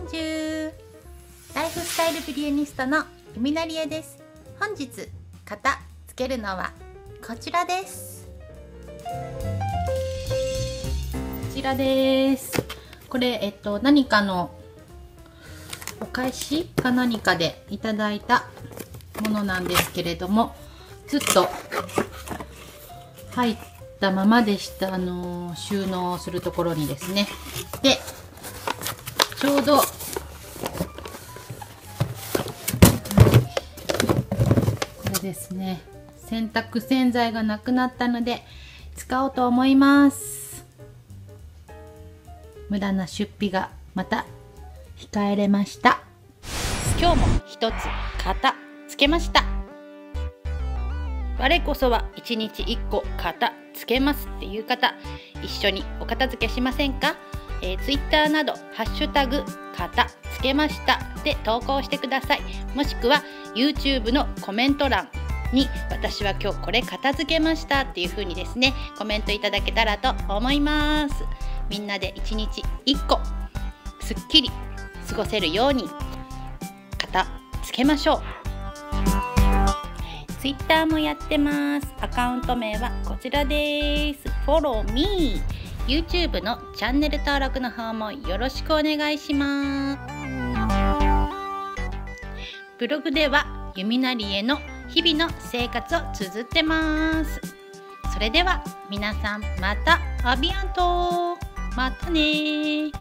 ンジュー。ライフスタイルビリエニストのゆみなりえです。本日型つけるのはこちらです。こちらです。これ何かのお返しか何かでいただいたものなんですけれども、ずっと入ったままでした。収納するところにですね。でちょうどこれですね、洗濯洗剤がなくなったので使おうと思います。無駄な出費がまた控えれました。今日も一つ型つけました。我こそは1日1個型つけますっていう方、一緒にお片付けしませんか？Twitter などハッシュタグ型つけましたで投稿してください。もしくは YouTube のコメント欄に私は今日これ片付けましたっていう風にですね、コメントいただけたらと思います。みんなで1日1個すっきり過ごせるように型つけましょう。Twitter もやってます。アカウント名はこちらです。Follow me。YouTube のチャンネル登録の方もよろしくお願いします。ブログではゆみなりえの日々の生活を綴ってます。それでは皆さんまたアビアント。またね。